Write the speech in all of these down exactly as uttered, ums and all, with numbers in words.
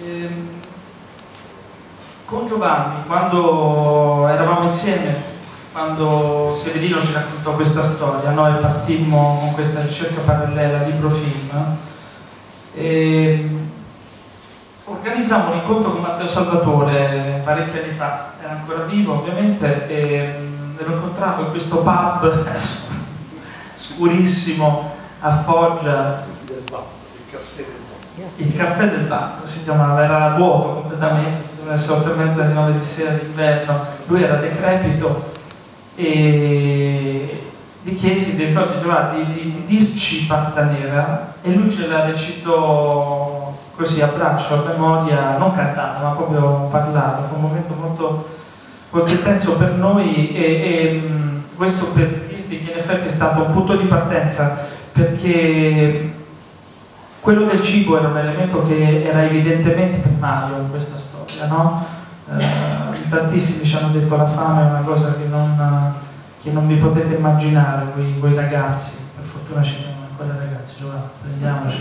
ehm, con Giovanni, quando eravamo insieme, quando Severino ci raccontò questa storia, noi partimmo con questa ricerca parallela libro-film e organizzammo un incontro con Matteo Salvatore parecchi anni fa, era ancora vivo ovviamente, e l'ho incontrato in questo pub scurissimo a Foggia, il caffè del bar si chiamava, era vuoto completamente, doveva essere otto e mezza di nove di sera d'inverno, lui era decrepito e gli chiesi di, di, di, di dirci pasta nera e lui ce la recitò così a braccio, a memoria, non cantando ma proprio parlato. Fu un momento molto, molto intenso per noi e, e mh, questo per dirti che in effetti è stato un punto di partenza, perché quello del cibo era un elemento che era evidentemente primario in questa storia, no? Eh, tantissimi ci hanno detto la fame è una cosa che non, che non vi potete immaginare voi, voi ragazzi, per fortuna ci sono ancora ragazzi, Giovanni, prendiamoci.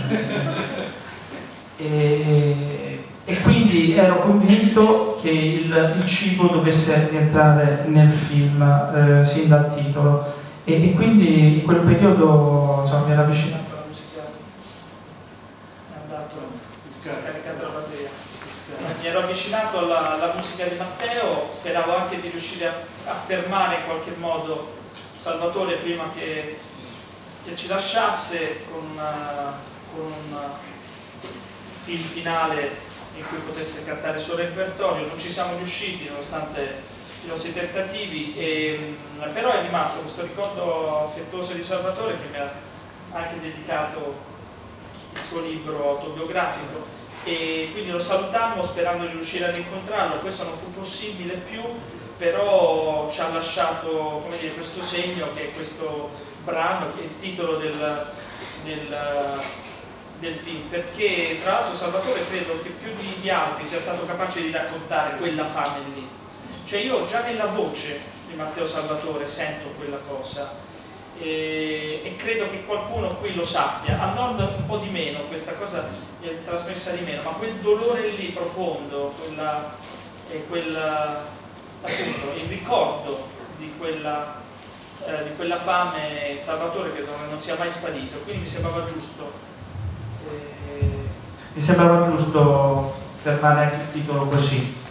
E, e quindi ero convinto che il, il cibo dovesse rientrare nel film eh, sin dal titolo e, e quindi in quel periodo insomma, mi era avvicinato alla musica, è andato scaricato la batteria, mi ero avvicinato alla, alla musica di Matteo, speravo anche di riuscire a, a fermare in qualche modo Salvatore prima che, che ci lasciasse con, uh, con un film finale in cui potesse cantare il suo repertorio. Non ci siamo riusciti nonostante i nostri tentativi, e, però è rimasto questo ricordo affettuoso di Salvatore che mi ha anche dedicato il suo libro autobiografico, e quindi lo salutammo sperando di riuscire ad incontrarlo. Questo non fu possibile più, però ci ha lasciato, come dire, questo segno che è questo brano, il titolo del, del del film, perché tra l'altro Salvatore credo che più di, di altri sia stato capace di raccontare quella fame lì, cioè io già nella voce di Matteo Salvatore sento quella cosa e, e credo che qualcuno qui lo sappia, a nord un po' di meno, questa cosa è trasmessa di meno, ma quel dolore lì profondo, quella, eh, quella, appunto, il ricordo di quella, eh, di quella fame Salvatore credo non sia mai sparito, quindi mi sembrava giusto Mi sembrava giusto fermare anche il titolo così.